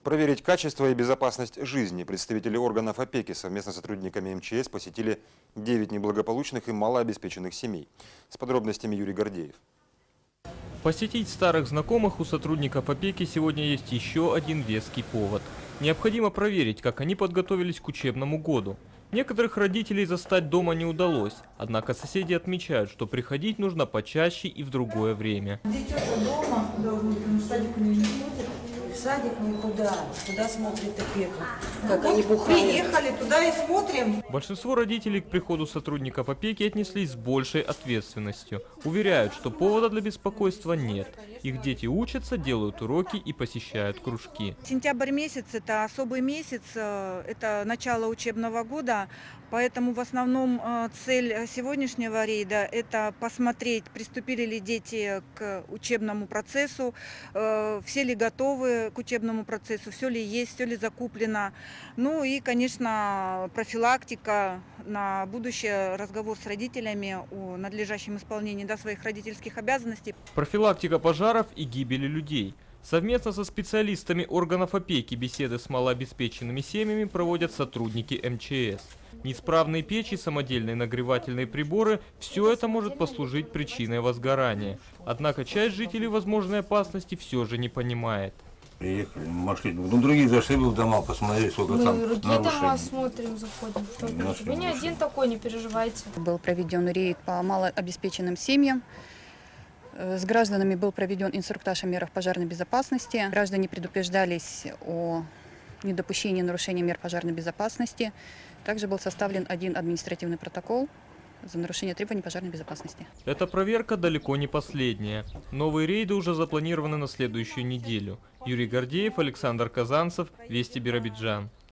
Проверить качество и безопасность жизни представители органов опеки совместно с сотрудниками МЧС посетили 9 неблагополучных и малообеспеченных семей. С подробностями Юрий Гордеев. Посетить старых знакомых у сотрудников опеки сегодня есть еще один веский повод. Необходимо проверить, как они подготовились к учебному году. Некоторых родителей застать дома не удалось, однако соседи отмечают, что приходить нужно почаще и в другое время. Дети дома, в садик не ходят, в садик никуда, туда смотрит опека, как они бухают. Приехали туда и смотрим. Большинство родителей к приходу сотрудников опеки отнеслись с большей ответственностью. Уверяют, что повода для беспокойства нет. Их дети учатся, делают уроки и посещают кружки. Сентябрь месяц – это особый месяц, это начало учебного года, поэтому в основном цель сегодняшнего рейда – это посмотреть, приступили ли дети к учебному процессу, все ли готовы к учебному процессу, все ли есть, все ли закуплено. Ну и, конечно, профилактика на будущее, разговор с родителями о надлежащем исполнении своих родительских обязанностей. Профилактика пожаров и гибели людей. Совместно со специалистами органов опеки беседы с малообеспеченными семьями проводят сотрудники МЧС. Неисправные печи, самодельные нагревательные приборы – все это может послужить причиной возгорания. Однако часть жителей возможной опасности все же не понимает. Приехали, нашли. Ну, другие зашли в дома, посмотрели, сколько там нарушений. Мы другие дома смотрим, заходим. Вы не один такой, не переживайте. Был проведен рейд по малообеспеченным семьям. С гражданами был проведен инструктаж о мерах пожарной безопасности. Граждане предупреждались о недопущении нарушения мер пожарной безопасности. Также был составлен один административный протокол за нарушение требований пожарной безопасности. Эта проверка далеко не последняя. Новые рейды уже запланированы на следующую неделю. Юрий Гордеев, Александр Казанцев, Вести Биробиджан.